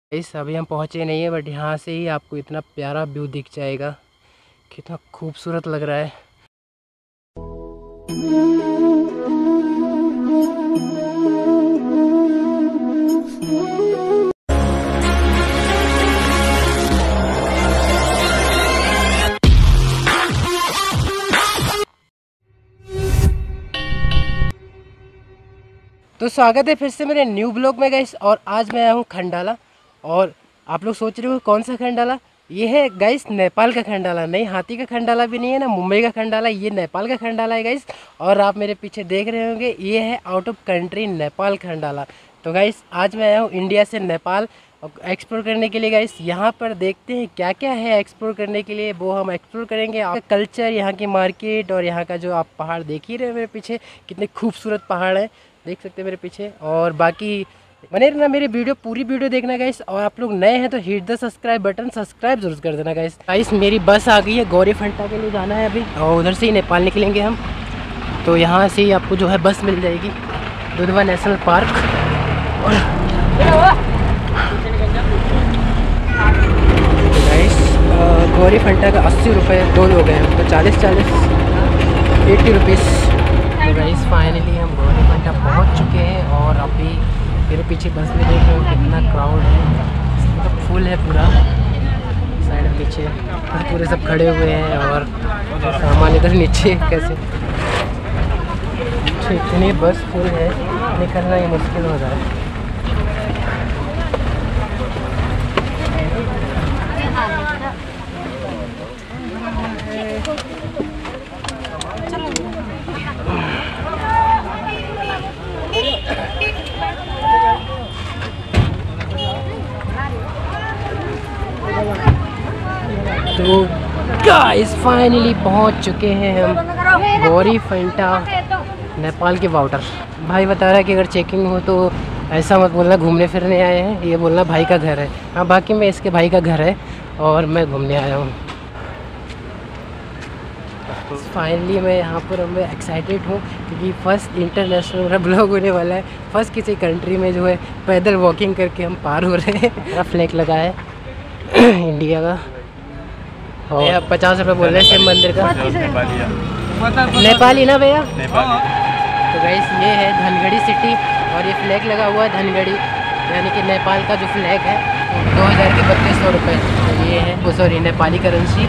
इस अभी हम पहुँचे नहीं है, बट यहाँ से ही आपको इतना प्यारा व्यू दिख जाएगा। कितना खूबसूरत लग रहा है। तो स्वागत है फिर से मेरे न्यू ब्लॉग में गाइस। और आज मैं आया हूँ खंडाला। और आप लोग सोच रहे हो कौन सा खंडाला? ये है गाइस नेपाल का खंडाला। नहीं हाथी का खंडाला भी नहीं है ना मुंबई का खंडाला, ये नेपाल का खंडाला है गाइस। और आप मेरे पीछे देख रहे होंगे ये है out of country Nepal Khandala. तो गाइस आज मैं आया हूँ इंडिया से नेपाल एक्सप्लोर करने के लिए गाइस। यहाँ पर देखते हैं क्या क्या है एक्सप्लोर करने के लिए, वो हम एक्सप्लोर करेंगे। कल्चर, यहाँ की मार्केट और यहाँ का जो आप पहाड़ देख ही रहे हैं मेरे पीछे, कितने खूबसूरत पहाड़ हैं, देख सकते हैं मेरे पीछे। और बाकी बने रहना मेरी वीडियो, पूरी वीडियो देखना गाइस। और आप लोग नए हैं तो hit the subscribe button, subscribe जरूर कर देना गाइस। गाइस मेरी बस आ गई है, गौरी फंटा के लिए जाना है अभी, और उधर से ही नेपाल निकलेंगे हम। तो यहाँ से ही आपको जो है बस मिल जाएगी, दुधवा नेशनल पार्क। और गाइस गौरी फंटा का 80 रुपये 2 लोग हैं, तो 80 रुपीज़। तो गाइस फाइनली हम गौरी फंटा पहुँच चुके हैं। और अभी मेरे पीछे बस में देख रहे हो कितना क्राउड है, तो फुल है पूरा। साइड में पीछे पूरे सब खड़े हुए हैं और सामान इधर नीचे कैसे, तो इतनी बस फुल है, निकलना ही मुश्किल हो रहा है। तो गाइस फाइनली पहुंच चुके हैं हम गौरी फंटा नेपाल के बॉर्डर। भाई बता रहा है कि अगर चेकिंग हो तो ऐसा मत बोलना घूमने फिरने आए हैं, ये बोलना भाई का घर है। हाँ बाकी में इसके भाई का घर है और मैं घूमने आया हूँ। फाइनली मैं यहाँ पर मैं एक्साइटेड हूँ क्योंकि फर्स्ट इंटरनेशनल मेरा ब्लॉग होने वाला है। फर्स्ट किसी कंट्री में जो है पैदल वॉकिंग करके हम पार हो रहे हैं। मेरा फ्लैग लगा है इंडिया का। और 50 रुपये बोल रहे हैं शिव मंदिर का। नेपाली ना भैया? तो गाइस ये है धनगढ़ी सिटी और ये फ्लैग लगा हुआ है धनगढ़ी, यानी कि नेपाल का जो फ्लैग है 2000 के 3200 रुपये। तो ये है वो, सॉरी नेपाली करेंसी।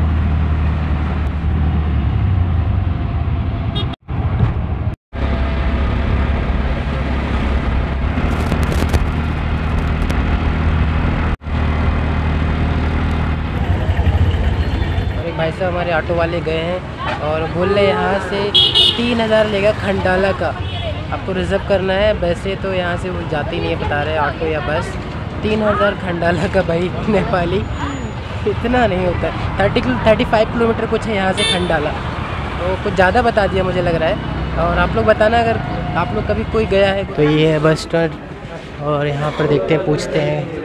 भाई साहब हमारे ऑटो वाले गए हैं और बोल रहे यहाँ से 3000 लेगा खंडाला का, आपको रिज़र्व करना है। वैसे तो यहाँ से वो जाती नहीं है बता रहे ऑटो या बस। 3000 खंडाला का भाई नेपाली, इतना नहीं होता है। 35 किलोमीटर कुछ है यहाँ से खंडाला, तो कुछ ज़्यादा बता दिया मुझे लग रहा है। और आप लोग बताना अगर आप लोग कभी कोई गया है तो। ये है बस स्टैंड और यहाँ पर देखते हैं, पूछते हैं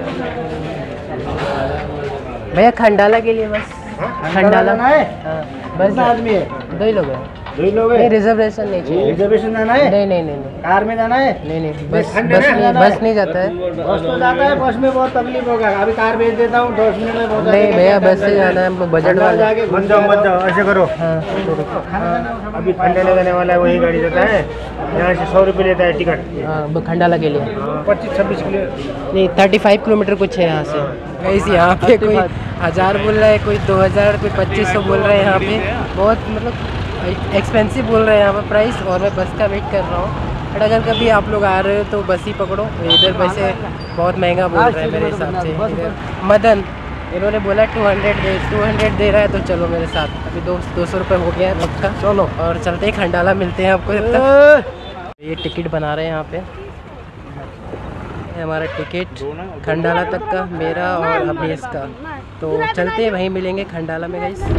भैया खंडाला के लिए बस खंडाला है। बस आदमी है, 2 लोग हैं। 2 लोग हैं, रिजर्वेशन नहीं चाहिए। रिजर्वेशन जाना है? नहीं। कार में जाना है? नहीं बस नहीं जाता है। बस तो जाता है, बस में बहुत तकलीफ होगा। अभी कार भेज देता हूँ 10 मिनट में। नहीं भैया बस से जाना है, हम लोग बजट वाला। मत जाओ ऐसे करो। हाँ अभी खंडाला जाने वाला है, वही गाड़ी देता है। यहाँ से 100 रुपये लेता है टिकट। हाँ खंडाला के लिए 25-26 किलो नहीं 35 किलोमीटर कुछ है यहाँ से। इस यहाँ पे कोई 1000 बोल रहा है, कोई 2000, कोई 2500 बोल रहे हैं। यहाँ पे बहुत मतलब एक्सपेंसिव बोल रहे हैं यहाँ पर प्राइस। और मैं बस का वेट कर रहा हूँ, बट अगर कभी आप लोग आ रहे हो तो बस ही पकड़ो। इधर वैसे बहुत महंगा बोल रहे हैं मेरे हिसाब से। मदन इन्होंने बोला 200 दे रहा है, तो चलो मेरे साथ। अभी 200 रुपये हो गया है पक्का, चलो। और चलते ही खंडाला मिलते हैं आपको जब तक। ये टिकट बना रहे हैं यहाँ पे, हमारा टिकट खंडाला तक का, मेरा और अभेश का। तो चलते हैं वहीं मिलेंगे खंडाला में गाइस।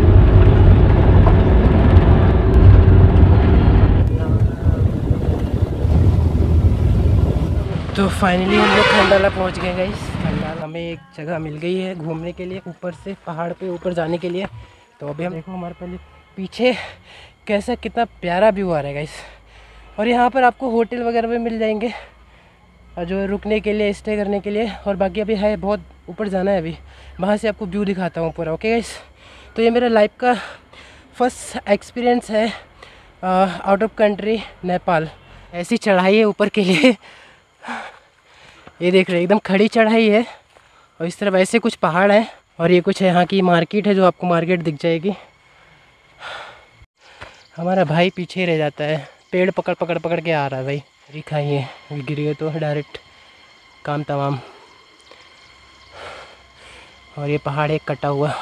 तो फाइनली हम लोग खंडाला पहुँच गए गाइस। खंडाला में एक जगह मिल गई है घूमने के लिए, ऊपर से पहाड़ पे ऊपर जाने के लिए। तो अभी हम देखो हमारे पहले पीछे कैसा कितना प्यारा व्यू आ रहा है गाइस। और यहाँ पर आपको होटल वगैरह भी मिल जाएंगे। जो है रुकने के लिए, स्टे करने के लिए। और बाकी अभी है बहुत ऊपर जाना है, अभी वहाँ से आपको व्यू दिखाता हूँ पूरा। ओके गाइस, तो ये मेरा लाइफ का फर्स्ट एक्सपीरियंस है आउट ऑफ कंट्री नेपाल। ऐसी चढ़ाई है ऊपर के लिए, ये देख रहे हैं एकदम खड़ी चढ़ाई है। और इस तरफ ऐसे कुछ पहाड़ हैं और ये कुछ यहाँ की मार्केट है, जो आपको मार्केट दिख जाएगी। हमारा भाई पीछे रह जाता है, पेड़ पकड़ पकड़ पकड़ के आ रहा है भाई। दिखाइए गिर गए तो डायरेक्ट काम तमाम। और ये पहाड़ एक कटा हुआ।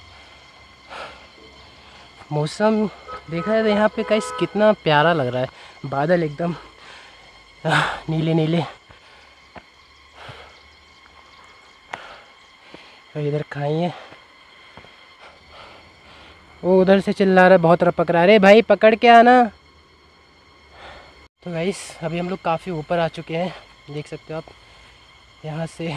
मौसम देखा है तो यहाँ पे गाइस कितना प्यारा लग रहा है, बादल एकदम नीले नीले। और इधर खाइए, वो उधर से चिल्ला रहा है, बहुत रपक रहा है, अरे भाई पकड़ के आना। तो गाइस अभी हम लोग काफ़ी ऊपर आ चुके हैं, देख सकते हो आप। यहाँ से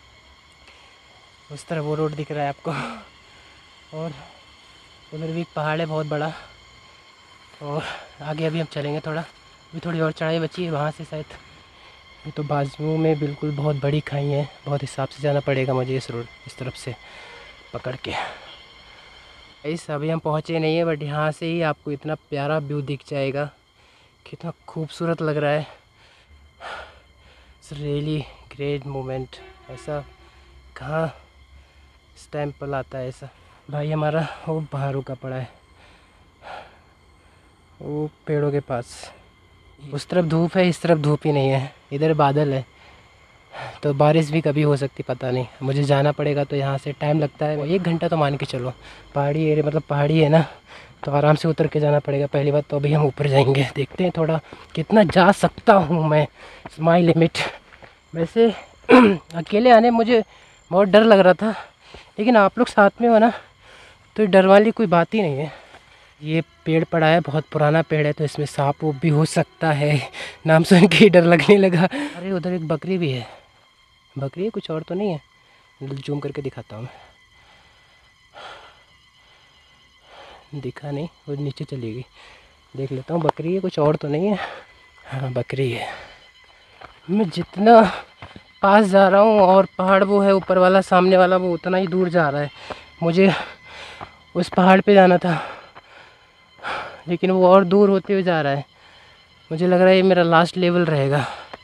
उस तरह वो रोड दिख रहा है आपको, और उधर भी एक पहाड़ है बहुत बड़ा। और आगे अभी हम चलेंगे थोड़ा, अभी थोड़ी और चढ़ाई बची है वहाँ से शायद। ये तो बाजू में बिल्कुल बहुत बड़ी खाई है, बहुत हिसाब से जाना पड़ेगा मुझे इस रोड, इस तरफ से पकड़ के। इस अभी हम पहुँचे नहीं है, बट यहाँ से ही आपको इतना प्यारा व्यू दिख जाएगा, कितना खूबसूरत लग रहा है। It's really great moment. ऐसा कहाँ इस टाइम पर आता है ऐसा। भाई हमारा वो बाहर रुका पड़ा है, वो पेड़ों के पास। उस तरफ धूप है, इस तरफ धूप ही नहीं है, इधर बादल है, तो बारिश भी कभी हो सकती पता नहीं। मुझे जाना पड़ेगा, तो यहाँ से टाइम लगता है 1 घंटा तो मान के चलो। पहाड़ी एरिया मतलब पहाड़ी है ना, तो आराम से उतर के जाना पड़ेगा पहली बात। तो अभी हम ऊपर जाएंगे, देखते हैं थोड़ा कितना जा सकता हूँ मैं, माई लिमिट। वैसे अकेले आने मुझे बहुत डर लग रहा था, लेकिन आप लोग साथ में हो ना, तो डर वाली कोई बात ही नहीं है। ये पेड़ पड़ा है, बहुत पुराना पेड़ है, तो इसमें सांप भी हो सकता है। नाम सुन के डर लगने लगा। अरे उधर एक बकरी भी है, बकरी है, कुछ और तो नहीं है। जूम करके दिखाता हूँ मैं, दिखा नहीं, वो नीचे चली गई। देख लेता हूँ बकरी है, कुछ और तो नहीं है। हाँ बकरी है। मैं जितना पास जा रहा हूँ, और पहाड़ वो है ऊपर वाला सामने वाला, वो उतना ही दूर जा रहा है। मुझे उस पहाड़ पे जाना था, लेकिन वो और दूर होते हुए जा रहा है। मुझे लग रहा है ये मेरा लास्ट लेवल रहेगा।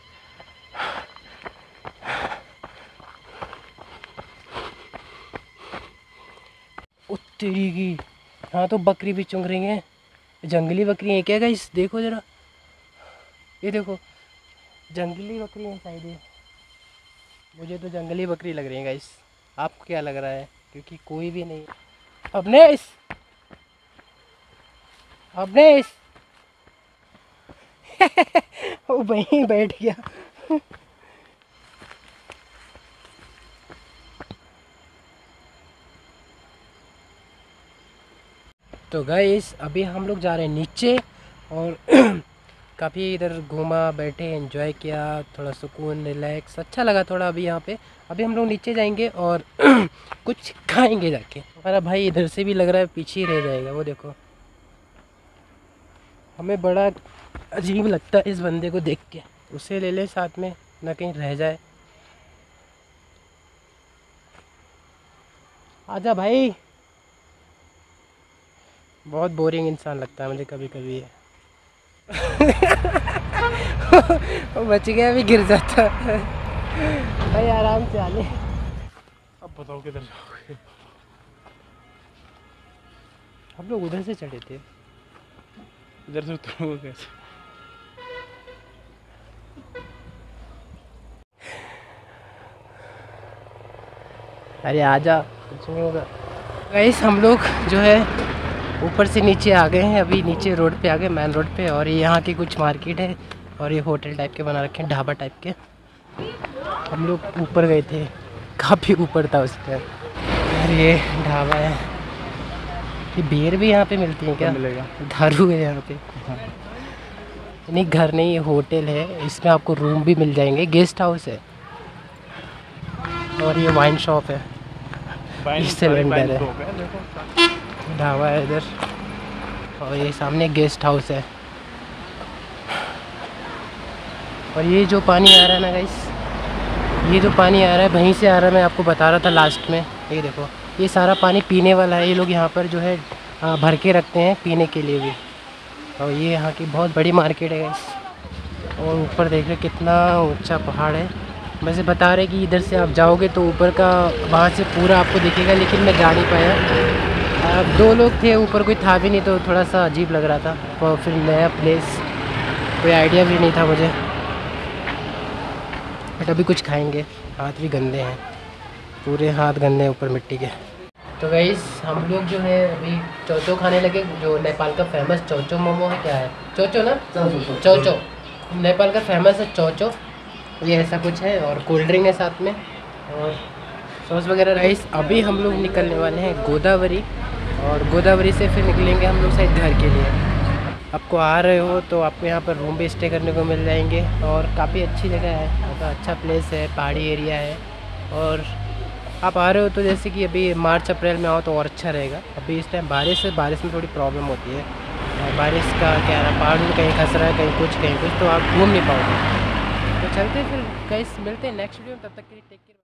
तेरी की, हाँ तो बकरी भी चुंग रही हैं, जंगली बकरी हैं क्या गाइस? देखो ज़रा, ये देखो जंगली बकरी हैं शायद ये। मुझे तो जंगली बकरी लग रही है गाइस, आपको क्या लग रहा है? क्योंकि कोई भी नहीं। अवनेश, अवनेश वो वहीं बैठ गया। तो गाइस अभी हम लोग जा रहे हैं नीचे, और काफ़ी इधर घूमा, बैठे, एंजॉय किया, थोड़ा सुकून, रिलैक्स, अच्छा लगा थोड़ा अभी यहाँ पे। अभी हम लोग नीचे जाएंगे और कुछ खाएंगे जाके। हमारा भाई इधर से भी लग रहा है पीछे ही रह जाएगा, वो देखो। हमें बड़ा अजीब लगता है इस बंदे को देख के, उसे ले ले साथ में, ना कहीं रह जाए। आजा भाई। बहुत बोरिंग इंसान लगता है मुझे कभी कभी ये। वो बच गया, भी गिर जाता है। भाई आराम से आ ले। अब बताओ किधर जाओगे? हम लोग उधर से चढ़े थे, इधर से उतरोगे कैसे? अरे आजा, कुछ नहीं होगा। गाइस हम लोग जो है ऊपर से नीचे आ गए हैं, अभी नीचे रोड पे आ गए, मेन रोड पे। और ये यहाँ की कुछ मार्केट है, और ये होटल टाइप के बना रखे हैं, ढाबा टाइप के। हम लोग ऊपर गए थे, काफ़ी ऊपर था उस टाइम। और ये ढाबा है, ये बियर भी यहाँ पे मिलती है क्या? मिलेगा। दारू है यहाँ पे। हाँ। नहीं घर नहीं, ये होटल है, इसमें आपको रूम भी मिल जाएंगे, गेस्ट हाउस है। और ये वाइन शॉप है, सिलेंडर है, ढाबा है इधर। और ये सामने गेस्ट हाउस है। और ये जो पानी आ रहा है ना गाइस, ये जो पानी आ रहा है वहीं से आ रहा है, मैं आपको बता रहा था लास्ट में। ये देखो, ये सारा पानी पीने वाला है। ये लोग यहाँ पर जो है भर के रखते हैं पीने के लिए भी। और ये यहाँ की बहुत बड़ी मार्केट है गाइस। और ऊपर देख रहे कितना ऊंचा पहाड़ है। वैसे बता रहे कि इधर से आप जाओगे तो ऊपर का वहाँ से पूरा आपको दिखेगा, लेकिन मैं जा नहीं पाया। 2 लोग थे, ऊपर कोई था भी नहीं, तो थोड़ा सा अजीब लग रहा था। और फिर नया प्लेस, कोई आइडिया भी नहीं था मुझे। बट अभी कुछ खाएंगे। हाथ भी गंदे हैं, पूरे हाथ गंदे हैं ऊपर मिट्टी के। तो गाइस हम लोग जो है अभी चौचो खाने लगे, जो नेपाल का फेमस चौचो मोमो है। क्या है चौचो ना? चौचो नेपाल का फेमस है चौचो। ये ऐसा कुछ है और कोल्ड ड्रिंक है साथ में और सॉस वगैरह। राइस अभी हम लोग निकलने वाले हैं गोदावरी, और गोदावरी से फिर निकलेंगे हम लोग शायद घर के लिए। आपको आ रहे हो तो आपको यहाँ पर रूम भी स्टे करने को मिल जाएंगे, और काफ़ी अच्छी जगह है, मतलब अच्छा प्लेस है, पहाड़ी एरिया है। और आप आ रहे हो तो जैसे कि अभी मार्च अप्रैल में आओ तो और अच्छा रहेगा। अभी इस टाइम बारिश है, बारिश में थोड़ी प्रॉब्लम होती है। बारिश का क्या है, पहाड़ में कहीं खस रहा है, कहीं कुछ, तो आप घूम नहीं पाओगे। तो चलते फिर गाइस, मिलते हैं नेक्स्ट वीडियो में। तब तक के लिए टेक केयर।